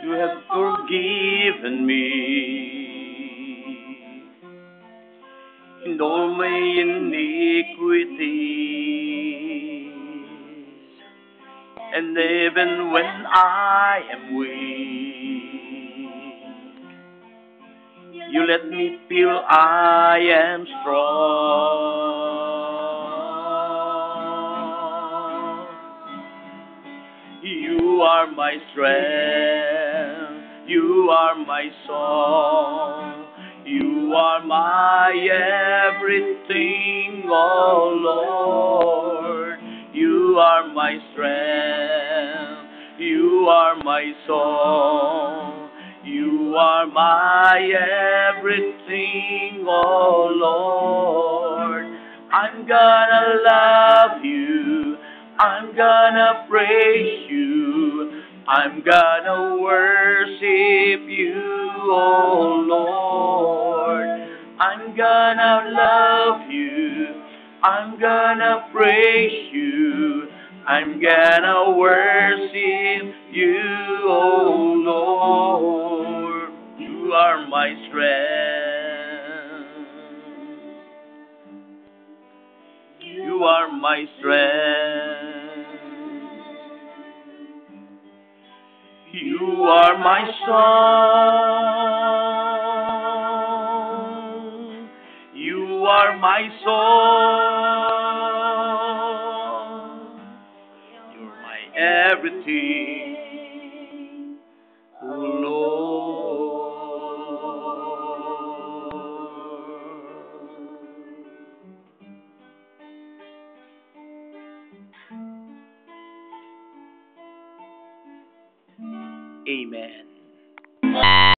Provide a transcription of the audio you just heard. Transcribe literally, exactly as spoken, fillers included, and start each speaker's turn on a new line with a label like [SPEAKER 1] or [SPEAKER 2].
[SPEAKER 1] You have forgiven me in all my iniquities, and even when I am weak, you let me feel I am strong. You are my strength, you are my song, you are my everything, oh Lord. You are my strength, you are my song, you are my everything, oh Lord. I'm gonna love you, I'm gonna praise you, I'm gonna worship you, oh Lord. I'm gonna love you, I'm gonna praise you, I'm gonna worship you, oh Lord. You are my strength, you are my strength, you are my song, you are my song, you're my everything, oh Lord. Amen.